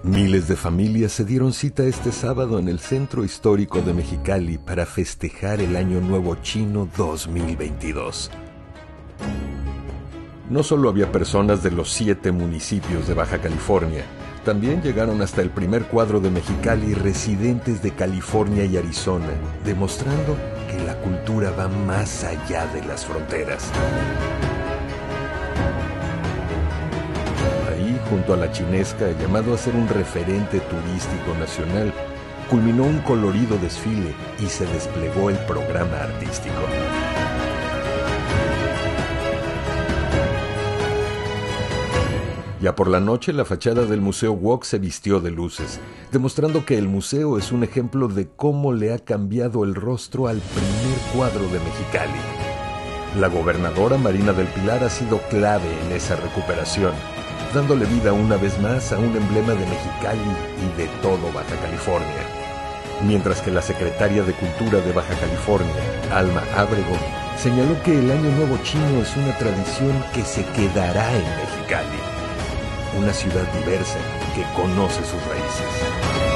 Miles de familias se dieron cita este sábado en el centro histórico de Mexicali para festejar el Año Nuevo Chino 2022. No solo había personas de los 7 municipios de Baja California, también llegaron hasta el primer cuadro de Mexicali residentes de California y Arizona, demostrando que la cultura va más allá de las fronteras. Junto a la Chinesca, llamado a ser un referente turístico nacional, culminó un colorido desfile y se desplegó el programa artístico. Ya por la noche, la fachada del Museo Wok se vistió de luces, demostrando que el museo es un ejemplo de cómo le ha cambiado el rostro al primer cuadro de Mexicali. La gobernadora Marina del Pilar ha sido clave en esa recuperación, dándole vida una vez más a un emblema de Mexicali y de todo Baja California. Mientras que la secretaria de Cultura de Baja California, Alma Ábrego, señaló que el Año Nuevo Chino es una tradición que se quedará en Mexicali, una ciudad diversa que conoce sus raíces.